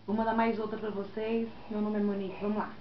Vou mandar mais outra pra vocês. Meu nome é Monique, vamos lá.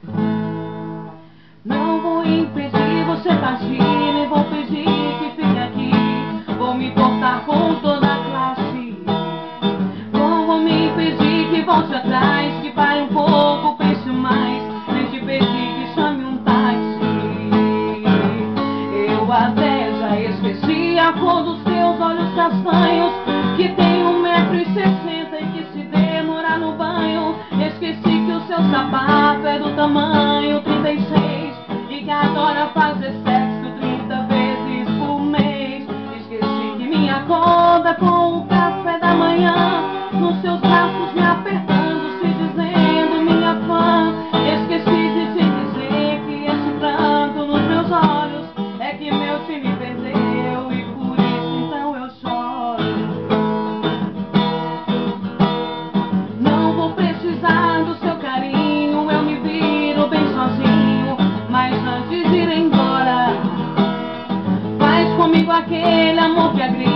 Não vou impedir você partir, nem vou pedir que fique aqui. Vou me portar com toda a classe. Não vou me impedir que volte atrás, que pare um pouco, pense mais, nem te pedir que chame um táxi. Eu até já esqueci a cor dos teus olhos castanhos, que tem 1,60 m e que se demorar no banho. Esqueci que o seu sapato é do tamanho 36 e que adora fazer sexo 30 vezes por mês. Esqueci que minha conta com o café da manhã, nos seus braços me apertando, se dizendo minha fã. Esqueci de te dizer que esse pranto nos meus olhos é que meu time perdeu e por isso então eu choro. Não vou precisar do seu carinho, eu me viro bem sozinho, mas antes de ir embora, faz comigo aquele amor que agride.